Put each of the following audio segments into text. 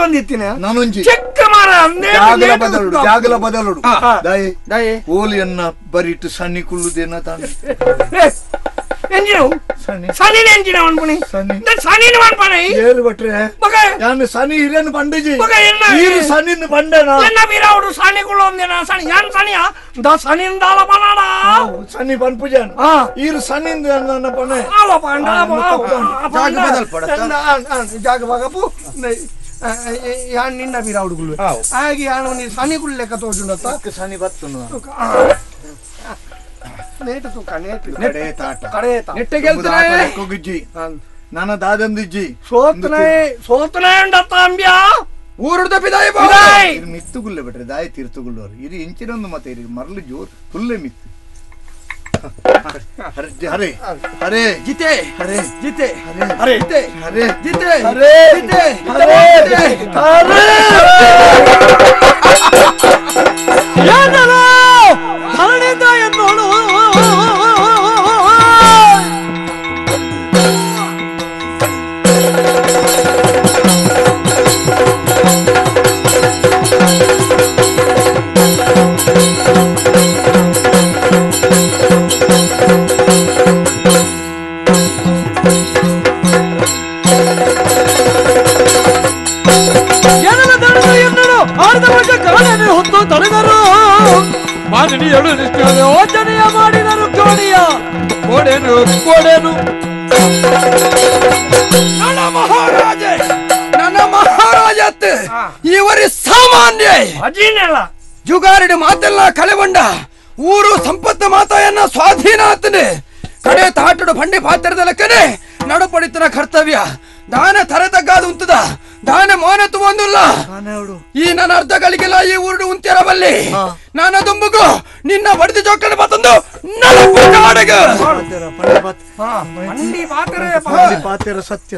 ಬಂದಿತ್ತೀನಿ ನಾನೊಂಜಿ ಚೆಕ್ಕ ಮಾರ ಜಾಗಲ ಬದಲುಡು ದಾಯಿ ಓಲಿಯನ್ನ ಬರಿಟ್ಟು ಸಣ್ಣಿ ಕುಳ್ಳುದೇನ ತಾನೆ ಎಂಜಿನ ಸನಿ ಎಂಜಿನ ಅನ್ಪಣಿ ಸನಿ ಅನ್ಪಣಿ ಏರು ಬಟ್ರೆ ನಾನು ಸನಿ ಹಿರಿಯನ್ ಬಂಡಿಜಿ ಈರು ಸನಿನ್ ಬಂಡನ ಎನ್ನ ಬೀರಾವುಡು ಸನಿ ಕುಳ್ಳೊಂದಿನ ಸನಿ ಯಾನ್ ಸನಿಯ ದ ಸನಿನ್ ದಾಲ ಬನಾಡ ಸನಿ ಬನ್ಪುಜನ್ ಈರು ಸನಿನ್ ನನ್ನ ಪನೆ ಆವ ಪಂಡ ಜಾಗ ಬದಲ್ ಪಡತ ಜಾಗ ಬಗಪು ಯಾನ್ ನಿನ್ನ ಬೀರಾವುಡು ಕುಳ್ಳು ಹಾಗೆ ಯಾನು ನೀ ಸನಿ ಕುಳ್ಳು ಲೆಕ್ಕ ತೋಜುಂಡತ್ತ ಸನಿ ಬತ್ತುನು ನೇಟ ತೂಕ ನೇಟ ಕಡೆ ತಾಟ ನೆಟ್ಟೆ ಗೆಲ್ತನೆ ಕೊಗಿಜ್ಜಿ ನನ್ನ ದಾದಂದಿಜ್ಜಿ ಸೋತನೆ ಉಂಡತ್ತ ಅಂಬ್ಯ ಊರುಡ ತಪ್ಪಿದಾಯಿ ಬಿದಾಯ್ ಮಿತ್ತುಗುಲ್ಲೆ ಬಿಟ್ರೆ ದಾಯಿ ತೀರ್ಥಗುಳ್ಳವರು ಇರಿ ಇಂಚಿನೊಂದು ಮತ್ತೆ ಇರಿ ಮರಳು ಜೋರ್ ಫುಲ್ಲೆ ಮಿತ್ತು ಹರೇ ಹರೇ ಜಿತೆ ಹರೇ ಜಿತೆ ಹರೇ ಜಿತೆ ಹರೇ ಜಿತೆ ಹರೇ ಜಿತೆ ಹರೇ ಏನೋ ಹರಣಿಂದ ಎನ್ನೋಳು ಹೊತ್ತು ತಡೆದರು ಮಾನನೀಯರು ಯೋಚನೆಯ ಮಾಡಿದರು ಕೋಡಿಯ ಕೋಡೇನು ನನ್ನ ಮಹಾರಾಜತ್ ಇವರಿ ಸಾಮಾನ್ಯ ಅಜೀನಲ್ಲ ಜುಗಾರಿಡಿ ಮಾತೆಲ್ಲ ಕಳೆಗೊಂಡ ಊರು ಸಂಪತ್ತು ಮಾತೆಯನ್ನ ಸ್ವಾಧೀನ ಆತನೆ ಕಡೆ ತಾಟಡು ಬಂಡಿ ಪಾತ್ರದ ಲೆಕ್ಕನೆ ನಡುಪಡಿತನ ಕರ್ತವ್ಯ ದಾನ ತರತಗ್ಗಾದು ಉಂಟದ ದಾನ ಮೌನತ್ತು ಒಂದಿಲ್ಲ ಈ ನನ್ನ ಅರ್ಧಗಳಿಗೆಲ್ಲ ಈ ಊರು ಉಂತಿರಬಲ್ಲಿ ನಾನು ದುಂಬುಗು ನಿನ್ನ ಬಡಿದ ಜೋಕಲ್ಲಿ ಮತ್ತೊಂದು ಸತ್ಯ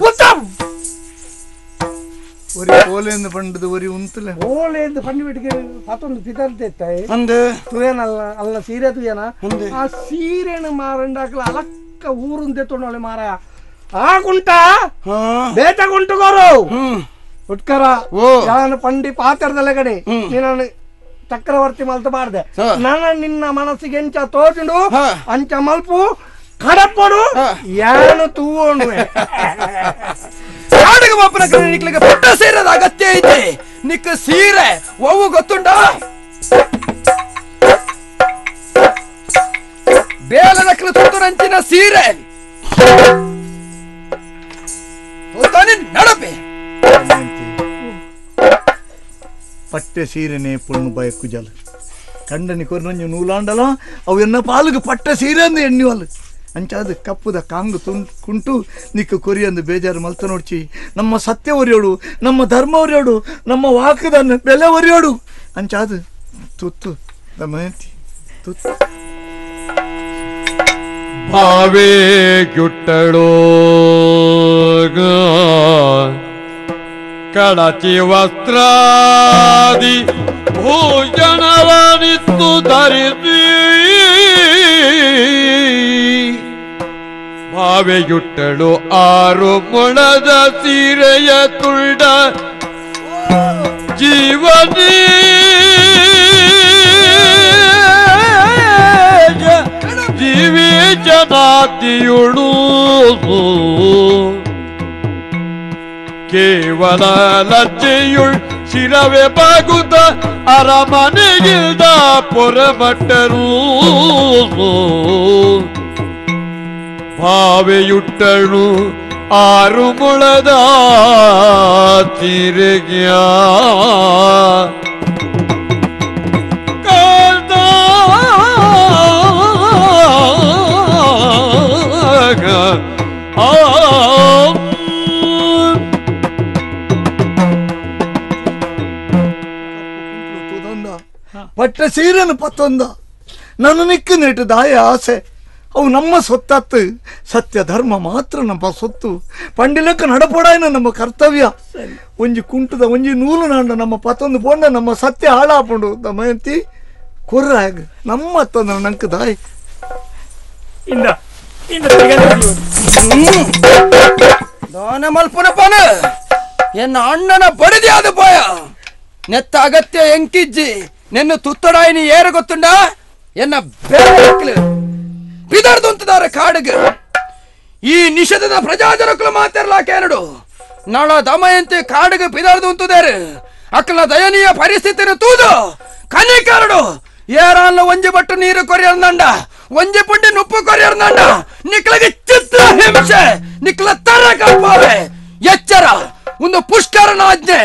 ഒരു ഓലേന്ന് പണ്ടത് ഒരു ഉന്തല ഓലേന്ന് പണ്ട് വീട്ടിൽ പത്തൊന്ന് പിതർത്തായി തുയനല്ല അല്ല സീര തുയന ആ സീരേണ് മാറുണ്ടാക്കല അലക്ക ഊറും തെത്തോണ്ടോളെ മാറ ആ കുಂಟ ಬೇಟ ಕುಂಟುಗೋರು ಉಟ್ಕರ ನಾನು ಪಂಡಿ ಪಾತ್ರದಲ್ಲ ಕಡೆ ನೀನು ಚಕ್ರವರ್ತಿ ಮಲ್ತ ಬಾರ್ದೆ ನನ್ನ ನಿನ್ನ ಮನಸ್ಸಿಗೆ ಎಂಚ ತೋಚುಂಡು ಅಂಚ ಮಲ್ಪು ಕಡಪಡು ಯಾನು ತೂವೋಣು ಕಾಡಿಗೆ ಮಾಪನ ನಿಕ್ಲಿಗೆ ಪುಟ್ಟ ಸೀರದ ಅಗತ್ಯ ಐತೆ ನಿಕ್ಕ ಸೀರೆ ಒವು ಗೊತ್ತುಂಡ ಬೇಲದಕ್ಕಲು ತುತ್ತುರಂಚಿನ ಸೀರೆ ನಡಪೆ ಪಟ್ಟೆ ಸೀರೆನೆ ಪುಣ್ಣು ಬಯಕು ಜಲ ಕಂಡನಿ ಕೊರ್ನಂಜು ನೂಲಾಂಡಲ ಅವು ಎನ್ನ ಪಾಲುಗೆ ಪಟ್ಟೆ ಸೀರೆ ಅಂದು ಎಣ್ಣಿವಲ್ ಅಂಚಾದ ಕಪ್ಪುದ ಕಾಂಗು ಕುಂಟು ನಿಕ್ಕ ಕೊರಿಯಂದು ಬೇಜಾರು ಮಲ್ತ ನೋಡ್ಚಿ ನಮ್ಮ ಸತ್ಯ ಒರಿಯೋಡು ನಮ್ಮ ಧರ್ಮ ಒರಿಯೋಡು ನಮ್ಮ ವಾಕದ ಬೆಲೆ ಒರಿಯೋಡು ಅಂಚಾದ ತುತ್ತು ದಮಯಂತಿ ತುತ್ತು ಭಾವೇ ಗುಟ್ಟಳೋ ಕಳಚಿ ವಸ್ತ್ರಾದಿ ಭೂಷಣವನಿತ್ತು ಧರಿಸಿ ಭಾವೆಯುಟ್ಟಳು 6 ಮೊಳದ ಸೀರೆಯ ತುಳ್ಳ ಜೀವನೀ ಜೀವಿ ಜನಾತಿಯುಳು ಕೇವಲ ಲಜ್ಜೆಯುಳ್ ಶಿರವೆ ಬಾಗುತ್ತ ಅರಮನೆಗಿಲ್ದ ಪೊರಮಟ್ಟರು ಭಾವೆಯುಟ್ಟಳು 6 ಮೊಳದ ತಿರುಗ್ಯ ಪಟ್ಟ ಸೀರೆನು ಪತ್ತೊಂದ ನನ್ನ ನಿಕ್ಕ ನೆಟ್ಟು ದಾಯ ಆಸೆ ಅವು ನಮ್ಮ ಸೊತ್ತತ್ತು ಸತ್ಯ ಧರ್ಮ ಮಾತ್ರ ನಮ್ಮ ಸೊತ್ತು ಪಂಡಿಲಕ್ಕ ನಡಪೋಡಾಯನ ನಮ್ಮ ಕರ್ತವ್ಯ ಒಂಜಿ ಕುಂಟದ ಒಂಜಿ ನೂಲು ನಾಂಡ ನಮ್ಮ ಪತ್ತೊಂದು ಪೋಂಡ ನಮ್ಮ ಸತ್ಯ ಹಾಳಾಪುಂಡು ದಮಯಂತಿ ಕೊರ್ರಾಗ ನಮ್ಮ ಅತ್ತಂದ ನಂಕ ದಾಯ್ ದಾನ ಮಲ್ಪನ ಪನ ಎನ್ನ ಅಣ್ಣನ ಬಡಿದಿ ಅದು ಪೋಯ ನೆತ್ತ ಅಗತ್ಯ ಎಂಕಿಜ್ಜಿ ನೆನ್ನು ತುತ್ತಡಾಯಿನಿ ಏರು ಗೊತ್ತುಂಡ ಎನ್ನ ಬೇರೆ ಬಿದರ್ದುಂತದಾರೆ ಕಾಡಿಗೆ ಈ ನಿಷೇಧದ ಪ್ರಜಾಜನಕುಲು ಮಾತಿರ್ಲಾಕೇನಡು ನಳ ದಮಯಂತಿ ಕಾಡಿಗೆ ಬಿದರ್ದುಂತದಾರೆ ಅಕ್ಕಲ ದಯನೀಯ ಪರಿಸ್ಥಿತಿನ ತೂದು ಕನಿಕರಡು ಏರಾನ್ಲ ಒಂಜಿ ಬಟ್ಟು ನೀರು ಕೊರಿಯರ್ನಂಡ ಒಂಜಿ ಪುಂಡಿ ನುಪ್ಪು ಕೊರಿಯರ್ನಂಡ ನಿಕ್ಲಗೆ ಚಿತ್ರ ಹಿಂಸೆ ನಿಕ್ಲ ತರ ಕಲ್ಪಾವೆ ಎಚ್ಚರ ಒಂದು ಪುಷ್ಕರನ ಆಜ್ಞೆ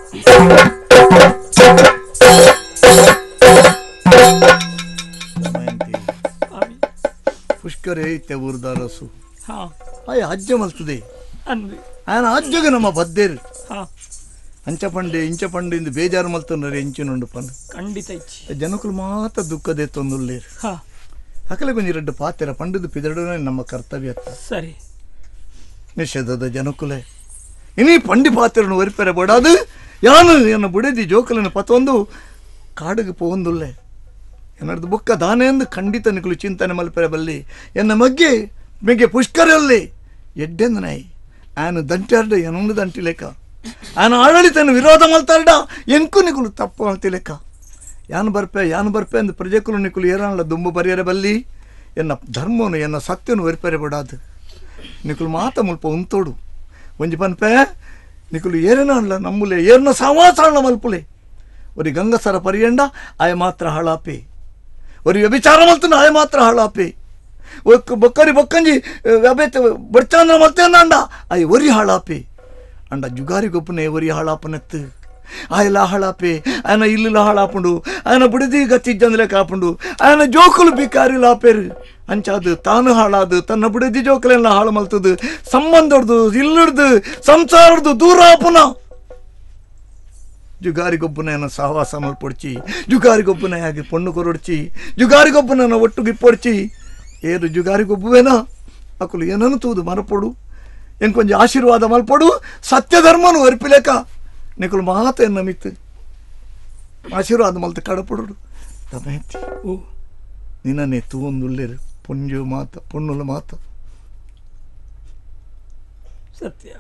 ಪುಷ್ಕರ ಐತೆ ಊರ್ದಾರಸು ಆಯ ಅಜ್ಜ ಮಲ್ತದೆ ಆಯನ ಅಜ್ಜಗೆ ನಮ್ಮ ಬದ್ದೇರು ಅಂಚ ಪಂಡೆ ಇಂಚ ಪಂಡೆ ಇಂದು ಬೇಜಾರು ಮಲ್ತಂದ್ರೆ ಎಂಚಿನುಂಡು ಪಂಡು ಖಂಡಿತ ಜನಕುಲು ಮಾತ್ರ ದುಃಖದೇ ತೊಂದುಲ್ಲೇರು ಅಕಲೆ ಕೊಂಚ ರೆಡ್ಡು ಪಾತೆರ ಪಂಡದು ಪಿದಡನೆ ನಮ್ಮ ಕರ್ತವ್ಯ ಸರಿ ನಿಷೇಧದ ಜನಕುಲೆ ಇನಿ ಪಂಡಿ ಪಾತೆರನ್ನು ಒರಿಪೆರೆ ಬಡಾದು ಯಾನು ಎನ್ನ ಬುಡದಿ ಜೋಕಲನ್ನು ಪತೊಂದು ಕಾಡಿಗೆ ಪೋಂದುಲ್ಲೆ ಎನ್ನರ್ದು ಬುಕ್ಕ ದಾನೆ ಎಂದು ಖಂಡಿತ ನಿಕಲು ಚಿಂತನೆ ಮಲ್ಪೆರೆ ಬಲ್ಲಿ ಎನ್ನ ಮೆಗ್ಗೆ ಪುಷ್ಕರಲ್ಲಿ ಎಡ್ಡೆಂದು ನಾಯಿ ಆನು ದಂಟಾರ್ಡ ಏನೊಂದು ದಂಟಿ ಲೆಕ್ಕ ಆನು ಆಡಳಿತನ ವಿರೋಧ ಮಲ್ತಾರ್ಡ ಎಂಕು ನಿಕುಲು ತಪ್ಪು ಮಲ್ತಿ ಲೆಕ್ಕ ಯಾನು ಬರ್ಪೆ ಅಂದು ಪ್ರಜೆಕುಲು ನಿಕುಲು ಏರಾನ್ಲ ದುಂಬು ಬರೆಯರೆ ಬಲ್ಲಿ ಎನ್ನ ಧರ್ಮನು ಎನ್ನ ಸತ್ಯನು ಒರಿಪೆರೆ ಬಿಡಾದು ನಿಕುಲು ಮಾತ ಮುಲ್ಪ ಉಂತೋಡು ಒಂಜಿ ಪನ್ಪೆ ನಿಕುಲು ಏರೇನಾನ್ಲ ನಮ್ಮುಲೆ ಏರ್ನ ಸವಾಸಾಳ ಮಲ್ಪುಲೆ ಒರಿ ಗಂಗಸರ ಪರಿಯಂಡ ಆಯ ಮಾತ್ರ ಹಾಳಾಪೆ ಒರಿ ವ್ಯಭಿಚಾರ ಮಲ್ತನ ಆಯ ಮಾತ್ರ ಹಾಳಾಪೆ ಬೊಕ್ಕರಿ ಬೊಕ್ಕಂಜಿ ವ್ಯಭೇತ ಬಡ್ಚಾಂದ್ರ ಮಲ್ತೇನಂಡ ಆಯ ಒರಿ ಹಾಳಾಪೆ ಅಂಡ ಜುಗಾರಿ ಗೊಪ್ಪನೆ ಒರಿ ಹಾಳಾಪನೆತ್ತು ಆಯಲ ಹಾಳಾಪೆ ఆయన ఇల్లుల ಹಾಳಾಪುಂಡು ఆయన ಬುಡಿದಿ ಗತ್ತಿಜ್ಜಂದ್ಲೆ ಕಾಪುಂಡು ఆయన ಜೋಕುಲು ಬಿಕಾರಿ ಲಾಪೇರು ಅಂಚಾದು ತಾನು ಹಾಳಾದು ತನ್ನ ಬುಡಿದಿ ಜೋಕಲೆಲ್ಲ ಹಾಳು ಮಲ್ತದು ಸಂಬಂಧಡ್ದು ಇಲ್ಲಡ್ದು ಸಂಸಾರದ್ದು ದೂರ ಆಪುನ ಜುಗಾರಿಗೊಬ್ಬನ ಸಹವಾಸ ಮಲ್ಪೊಡ್ಚಿ ಜುಗಾರಿಗೊಬ್ಬನ ಹಾಗೆ ಪೊಣ್ಣು ಕೊರೊಡ್ಚಿ ಜುಗಾರಿಗೊಬ್ಬನ ಒಟ್ಟುಗೆ ಪೊಡ್ಚಿ ಏರು ಜುಗಾರಿಗೊಬ್ಬವೇನಾ ಅಕುಲು ಏನನ್ನು ತೂದು ಮರಪೊಡು ಎಂಕೊಂಜಿ ಆಶೀರ್ವಾದ ಮಲ್ಪೊಡು ಸತ್ಯ ಧರ್ಮನು ಅರ್ಪಿಲೇಕ ನಿಕುಲು ಮಾತ ಎನ್ನ ಮಿತ್ತು ಆಶೀರ್ವಾದ ಮಲ್ತ ಕಡಪೊಡು ದಮಯಂತಿ ಓ ನಿನ್ನನೆ ತೂಂದುಲ್ಲೇರು ಪುಂಜು ಮಾತ ಪುಣ್ಣುಲ ಮಾತ ಸತ್ಯ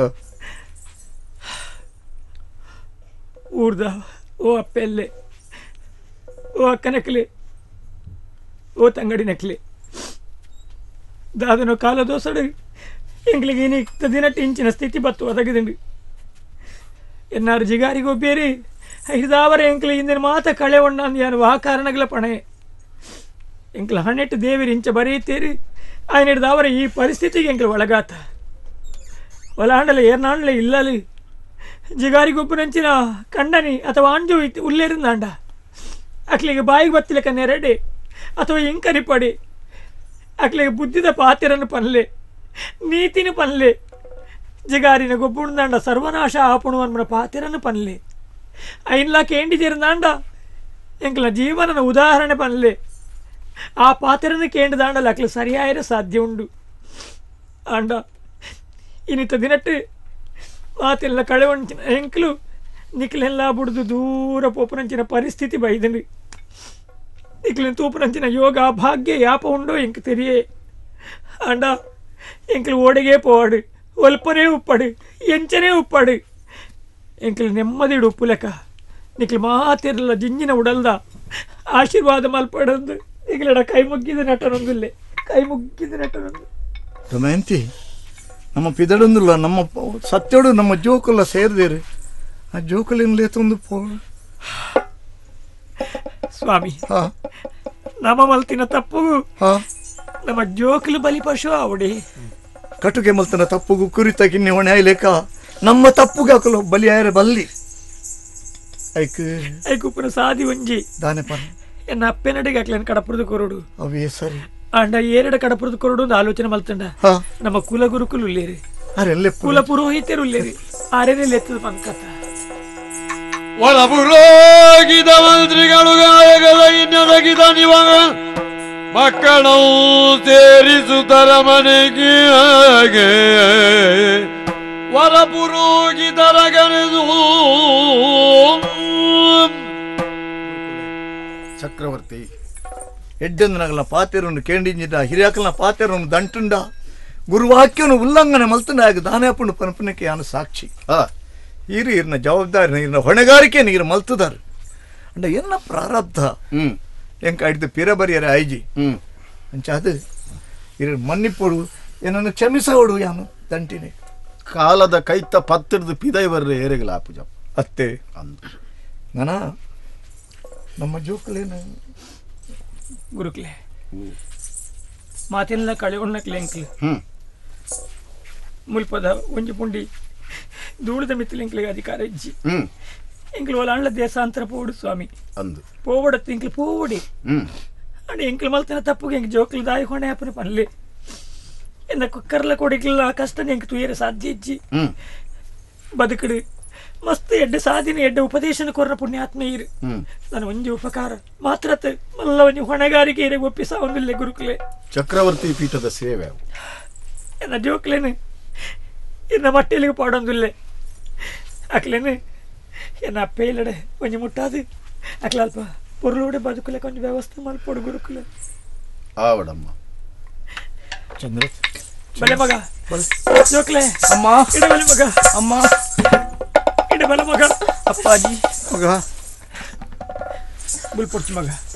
ಊರ್ದ ಓ ಅಪ್ಪೆಲ್ಲೆ ಓ ಅಕ್ಕ ನಕ್ಲೆ ಓ ತಂಗಡಿ ನಕ್ಲೆ ದಾದನ ಕಾಲ ದೋಸಡು ಎಂಗ್ಲಿಗೆ ಏನಿಕ್ತ ದಿನಟ್ಟು ಇಂಚಿನ ಸ್ಥಿತಿ ಬತ್ತು ಒದಗಿದಂಡು ಎನ್ನಾರು ಜಿಗಾರಿಗೋ ಬೇರೆ ಹಿರಿದಾವರ ಎಂಕ್ಲ ಹಿಂದಿನ ಮಾತ ಕಳೆ ಒಣ್ಣಂದು ಯಾನು ಆ ಕಾರಣಗಳ ಪಣೆ ಎಂಕ್ಲ ಹಣ್ಣೆಟ್ಟು ದೇವಿರು ಇಂಚ ಬರೆಯುತ್ತೇರಿ ఆయన ಹಿಡಿದಾವರ ಈ ಪರಿಸ್ಥಿತಿಗೆ ಎಂಕ್ಲ ಒಳಗಾತ ಒಲಾಂಡಲ ಏರ್ನಾಂಡ್ಲೆ ಇಲ್ಲಲಿ ಜಿಗಾರಿಗೊಬ್ಬನಂಚಿನ ಕಂಡನಿ ಅಥವಾ ಅಂಜು ಉಲ್ಲೇರಿಂದಾಂಡ ಅಕ್ಲಿಗೆ ಬಾಯಿಗೆ ಬತ್ತಿಲಕ ನೆರಡೆ ಅಥವಾ ಇಂಕರಿ ಪಡಿ ಅಕ್ಲಿಗೆ ಬುದ್ಧಿದ ಪಾತಿರನ್ನು ಪನ್ಲೆ ನೀತಿನ ಪನ್ಲೆ ಜಿಗಾರಿನ ಗೊಬ್ಬುಣ್ದಾಂಡ ಸರ್ವನಾಶ ಆಪುಣು ಅನ್ಮನ ಪಾತಿರನ್ನು ಪನ್ಲೆ ಐನ್ಲಾ ಕೇಂಡಿದಿರಂದಾಂಡ ಎಂಕ್ಲ ಜೀವನದ ಉದಾಹರಣೆ ಪನ್ಲೆ ಆ ಪಾತಿರನ್ನು ಕೇಂಡಿದಾಂಡಲ್ಲ ಅಕ್ಲ ಸರಿಯಾಯಿರ ಸಾಧ್ಯ ಉಂಡು ಆಂಡ ಇನ್ನಿತ ದಿನಟ್ಟು ಮಾತೆಲ್ಲ ಕಳೆವಂಚಿನ ಎಂಕ್ಲು ನಿಕ್ಲೆಲ್ಲ ಬುಡ್ದು ದೂರ ಪೋಪುನಂಚಿನ ಪರಿಸ್ಥಿತಿ ಬೈದಂಡು ನಿಕ್ಲಿನ ತೂಪುನಂಚಿನ ಯೋಗ ಭಾಗ್ಯ ಯಾಪ ಉಂಡೋ ಎಂಕ್ ತೆರಿಯೇ ಆಂಡ ಎಂಕ್ಲು ಓಡೆಗೆ ಪೋವಾಡು ಒಲ್ಪನೇ ಉಪ್ಪಡು ಎಂಚನೇ ಉಪ್ಪಡು ಎಂಕ್ಲು ನೆಮ್ಮದಿಡು ಉಪ್ಪು ಲೆಕ್ಕ ನಿಕ್ಲು ಮಾತಿರಲ್ಲ ಜಿಂಜಿನ ಉಡಲ್ದ ಆಶೀರ್ವಾದ ಮಲ್ಪಡಂದು ಈಗಲಡ ಕೈ ಮುಗ್ಗಿದ ನಟನೊಂದಿಲ್ಲೆ ಕೈ ಮುಗ್ಗಿದ ನಟನೊಂದು ದಮಯಂತಿ ನಮ್ಮ ಪಿದಡೊಂದಿಲ್ಲ ನಮ್ಮ ಸತ್ಯೋಡು ನಮ್ಮ ಜೋಕಲ್ಲ ಸೇರಿದೇರು ಆ ಜೋಕಲಿನ ತಂದು ಪೋ ಸ್ವಾಮಿ ನಮ್ಮ ಮಲ್ತಿನ ತಪ್ಪು ನಮ್ಮ ಜೋಕಲು ಬಲಿ ಪಶು ಅವಡಿ ಕಟುಗೆ ಮಲ್ತನ ತಪ್ಪುಗು ಕುರಿತಾಗಿ ಹೊಣೆ ಲೆಕ್ಕ ನಮ್ಮ ತಪ್ಪುಗೆ ಹಾಕಲು ಬಲಿ ಆಯರೆ ಬಲ್ಲಿ ಐಕುಪ್ಪನ ಸಾದಿ ಒಂಜಿ ದಾನೆ ಪನ್ ಎನ್ನ ಅಪ್ಪೆನಡಿಗೆ ಹಾಕ್ಲೇನು ಕಡಪುರದ ಕೊರಡು ಅವೇ ಸರಿ ಅಂಡ ಏರಡ ಕಡಪುರದ ಕೊರಡು ಒಂದು ಆಲೋಚನೆ ಮಲ್ತಂಡ ನಮ್ಮ ಕುಲ ಗುರುಕುಲು ಉಳ್ಳೇರಿ ಕುಲ ಪುರೋಹಿತರು ಉಳ್ಳೇರಿ ಆರೇನೆ ಲೆತ್ತದ ಪಂಕತ ಒಳಪುರೋಗಿದ ಮಂತ್ರಿಗಳು ಗಾಯಗದ ಇನ್ನೊದಗಿದ ನಿವಾಗ ಮಕ್ಕಳು ಸೇರಿಸುತ್ತರ ಮನೆಗೆ ಹೊರಪುರೋಗಿತರ ಗಣದು ಚಕ್ರವರ್ತಿ ಎಡ್ಡೆಂದನಗಲ ಪಾತೆರನ್ನು ಕೇಂಡಿಂಜಿದ ಹಿರಿಯಾಕಲ್ನ ಪಾತೆರನ್ನು ದಂಟುಂಡ ಗುರುವಾಕ್ಯನು ಉಲ್ಲಂಘನೆ ಮಲ್ತಂಡ ದಾನೇಪುಂಡು ಪನಪನಕ್ಕೆ ಯಾನು ಸಾಕ್ಷಿ ಈರಿನ ಜವಾಬ್ದಾರಿ ನೀರಿನ ಹೊಣೆಗಾರಿಕೆ ನೀರು ಮಲ್ತದಾರ ಅಂಡ ಎನ್ನ ಪ್ರಾರಬ್ಧ ಎಂಕ ಹಿಡಿದು ಪಿರ ಬರಿಯರೆ ಐಜಿ ಅಂಚ ಅದು ಇರ ಮನ್ನಿಪ್ಪಡು ಏನನ್ನು ಕ್ಷಮಿಸೋಡು ಯಾನು ದಂಟಿನಿ ಕಾಲದ ಕೈತ ಪತ್ತಿಡ್ದು ಪಿದೈ ಬರ್ರೆ ಏರೆಗಲ ಪೂಜಾ ಅತ್ತೆ ನನ ನಮ್ಮ ಜೋಕಲೇನು ಗುರುಕ್ಲೆ ಮಾತಿನ ಕಳೆ ಉಣ್ಣಕ್ಲೆ ಎಂಕ್ಲೆ ಮುಲ್ಪದ ಒಂಜಿ ಪುಂಡಿ ಧೂಳದ ಮಿತ್ತಲಿಂಕ್ಲಿಗೆ ಅಧಿಕಾರ ಇಜ್ಜಿ ಎಂಕ್ಲು ಒಲ ಅಂಡ್ಲ ದೇಶಾಂತರ ಪೋಡು ಸ್ವಾಮಿ ಅಂದು ಪೋವಡತ್ತು ಎಂಕ್ಲು ಪೋವಡಿ ಅಂಡ್ ಎಂಕ್ಲು ಮಲ್ತನ ತಪ್ಪುಗೆ ಎಂಕ್ ಜೋಕ್ಲು ದಾಯಿ ಹೊಣೆ ಹಾಪನ ಪನ್ಲೆ ಎನ್ನ ಕುಕ್ಕರ್ಲ ಕೊಡಿಕ್ಲ ಕಷ್ಟ ಎಂಕ್ ತುಯರ ಸಾಧ್ಯ ಇಜ್ಜಿ ಬದುಕಡು ಮಸ್ತ್ ಎಡ್ಡೆ ಸಾಧಿನ ಎಡ್ಡೆ ಉಪದೇಶನ ಕೊರ್ರ ಪುಣ್ಯಾತ್ಮ ಇರು ನಾನು ಒಂಜಿ ಉಪಕಾರ ಮಾತ್ರ ಮಲ್ಲ ಒಂಜಿ ಹೊಣೆಗಾರಿಕೆ ಇರೆ ಒಪ್ಪಿಸ ಒಂದಿಲ್ಲ ಗುರುಕ್ಲೆ ಚಕ್ರವರ್ತಿ ಪೀಠದ ಸೇವೆ ಎನ್ನ ಜೋಕ್ಲೇನು ಎನ್ನ ಮಟ್ಟೆಲಿಗೆ ಪಾಡೊಂದಿಲ್ಲೆ ಅಕ್ಲೇನು ಎನ್ನ ಅಪ್ಪ ಇಲ್ಲಡೆ ಒಂಜಿ ಮುಟ್ಟಾದು ಅಕ್ಲ ಅಲ್ಪ ಪೊರ್ಲೋಡೆ ಬದುಕಲೆ ಕೊಂಚ ವ್ಯವಸ್ಥೆ ಮಲ್ಪೋಡು ಗುರುಕುಲೆ ಆವಡಮ್ಮ ಚಂದ್ರ ಬಲೆ ಮಗ ಜೋಕ್ಲೆ ಅಮ್ಮ ಇಡ ಬಲೆ ಮಗ ಅಮ್ಮ ಇಡ ಬಲೆ ಮಗ ಅಪ್ಪಾಜಿ ಮಗ ಬುಲ್ಪೊಡ್ಚು ಮಗ